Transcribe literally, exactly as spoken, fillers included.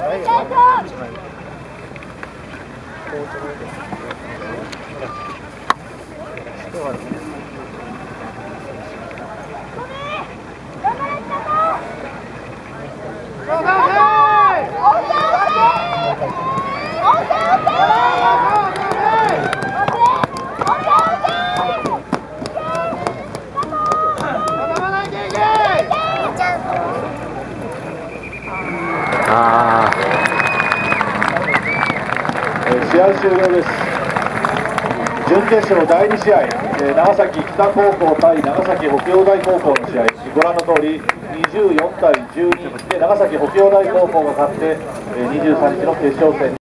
試合終了です。準決勝だいに試合、長崎北高校対長崎北陽大高校の試合、ご覧の通りにじゅうよんたいじゅうにで長崎北陽大高校が勝ってにじゅうさんにちの決勝戦